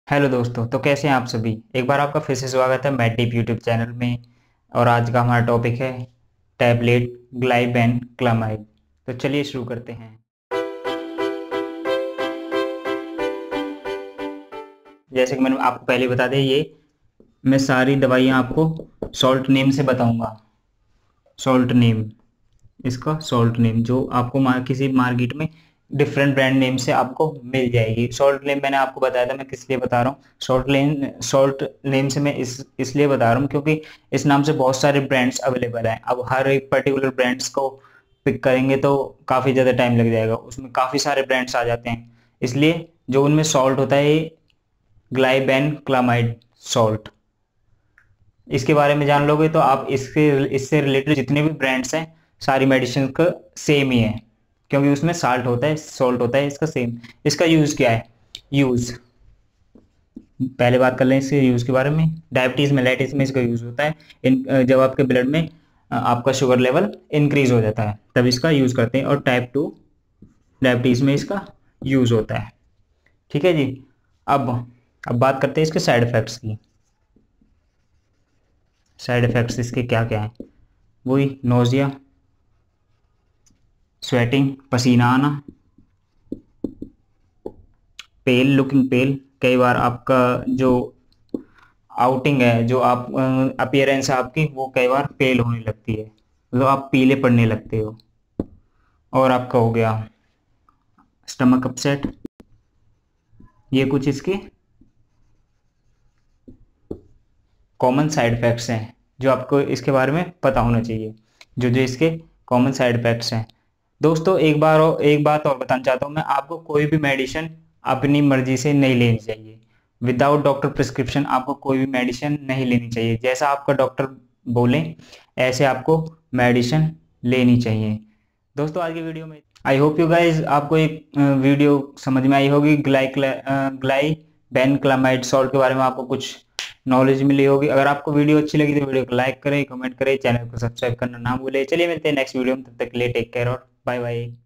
Hello दोस्तों, तो कैसे हैं आप सभी। एक बार आपका फिर से स्वागत है मैडडीप यूट्यूब चैनल में। और आज का हमारा टॉपिक है टैबलेट ग्लाइबेनक्लामाइड। तो चलिए शुरू करते हैं। जैसे कि मैंने आपको पहले बता दिया, ये मैं सारी दवाइयाँ आपको सॉल्ट नेम से बताऊंगा। सॉल्ट नेम, इसका सॉल्ट नेम जो आपको किसी मार्केट में डिफरेंट ब्रांड नेम से आपको मिल जाएगी। सॉल्ट नेम मैंने आपको बताया था, मैं किस लिए बता रहा हूँ। सॉल्ट नेम से मैं इसलिए बता रहा हूँ क्योंकि इस नाम से बहुत सारे ब्रांड्स अवेलेबल हैं। अब हर एक पर्टिकुलर ब्रांड्स को पिक करेंगे तो काफ़ी ज़्यादा टाइम लग जाएगा, उसमें काफ़ी सारे ब्रांड्स आ जाते हैं। इसलिए जो उनमें सॉल्ट होता है, ग्लाइबेन क्लामाइड सॉल्ट, इसके बारे में जान लोगे तो आप इससे रिलेटेड जितने भी ब्रांड्स हैं सारी मेडिसिन का सेम ही है, क्योंकि उसमें साल्ट होता है, सॉल्ट होता है, इसका सेम। इसका यूज क्या है? यूज पहले बात कर लें इसके यूज के बारे में। डायबिटीज मेलाइटिस में इसका यूज होता है। जब आपके ब्लड में आपका शुगर लेवल इंक्रीज हो जाता है तब इसका यूज करते हैं। और टाइप 2 डायबिटीज में इसका यूज होता है। ठीक है जी। अब अब बात करते हैं इसके साइड इफेक्ट्स की। साइड इफेक्ट्स इसके क्या क्या हैं? वही नोजिया, स्वेटिंग, पसीना आना, पेल लुकिंग पेल। कई बार आपका जो आउटिंग है, जो आप अपीयरेंस है आपकी, वो कई बार पेल होने लगती है, मतलब आप पीले पड़ने लगते हो। और आपका हो गया स्टमक अपसेट। ये कुछ इसके कॉमन साइड इफेक्ट्स हैं जो आपको इसके बारे में पता होना चाहिए, जो जो इसके कॉमन साइड इफेक्ट्स हैं। दोस्तों, एक बात और बताना चाहता हूँ मैं आपको, कोई भी मेडिसिन अपनी मर्जी से नहीं लेनी चाहिए। विदाउट डॉक्टर प्रिस्क्रिप्शन आपको कोई भी मेडिसिन नहीं लेनी चाहिए। जैसा आपका डॉक्टर बोले ऐसे आपको मेडिसिन लेनी चाहिए। दोस्तों, आज की वीडियो में आई होप यू गाइज आपको एक वीडियो समझ में आई होगी। ग्लाइबेनक्लामाइड सॉल्ट के बारे में आपको कुछ नॉलेज मिली होगी। अगर आपको वीडियो अच्छी लगी तो वीडियो को लाइक करें, कमेंट करें, चैनल को सब्सक्राइब करना ना भूलें। चलिए मिलते हैं नेक्स्ट वीडियो में, तब तक के लिए टेक केयर और बाय बाय।